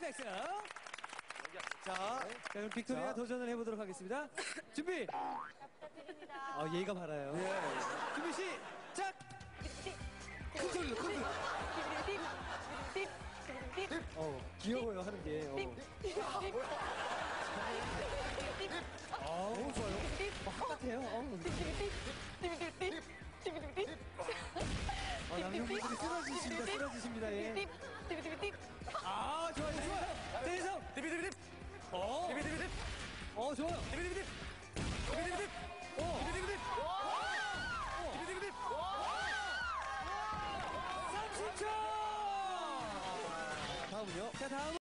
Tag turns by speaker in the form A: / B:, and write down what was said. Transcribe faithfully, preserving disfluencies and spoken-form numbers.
A: 넥스. 자, 그럼 빅토리아 도전을 해보도록 하겠습니다. 준비. 아, 예의가 바라요. 예. 준비 시작. 큰 소리로, 큰 소리로. 어, 귀여워요, 하는 게. 어. 아, 너무 좋아요. 어, 똑같아요. 어. 어, 남성분들이 쓰러지십니다, 쓰러지십니다, 예. 아, 좋아요, 좋아요. 대성. 디비디비딥. 어. 디비디비딥. 어, 좋아요. 디비디비딥. 디비디비딥. 어. 디비디비딥. 와. 디비디비딥. 와. 삼십 초. 다음은요? 자, 다음은.